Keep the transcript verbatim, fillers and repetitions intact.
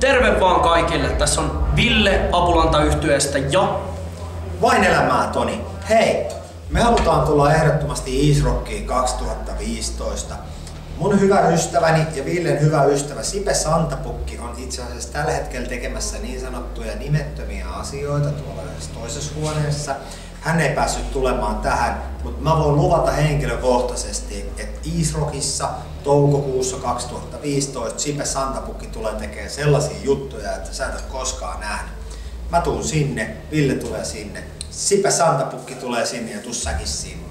Terve vaan kaikille, tässä on Ville Apulanta-yhtyeestä ja... Vain elämää, Toni. Hei, me halutaan tulla ehdottomasti Easrockiin kaksituhattaviisitoista. Mun hyvä ystäväni ja Villen hyvä ystävä Sipe Santapukki on itse asiassa tällä hetkellä tekemässä niin sanottuja nimettömiä asioita tuolla toisessa huoneessa. Hän ei päässyt tulemaan tähän, mutta mä voin luvata henkilökohtaisesti, että Easrockissa toukokuussa kaksituhattaviisitoista Sipe Santapukki tulee tekemään sellaisia juttuja, että sä et ole koskaan nähnyt. Mä tuun sinne, Ville tulee sinne, Sipe Santapukki tulee sinne ja tuu säkin sinne.